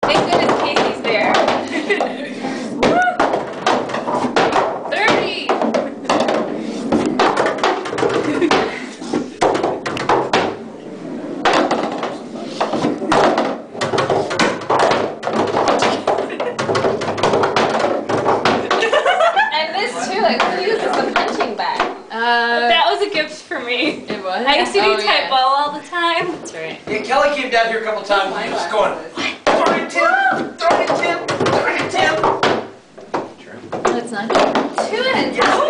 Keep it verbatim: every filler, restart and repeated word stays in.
Thank goodness Casey's there. thirty! And this too, like who uses a punching bag? Uh, that was a gift for me. It was? I used to do oh, typo yeah. all the time. That's right. Yeah, Kelly came down here a couple times and he was going, throw it, Tim! Throw it, Tim! Throw it, Tim! That's not Two and a half.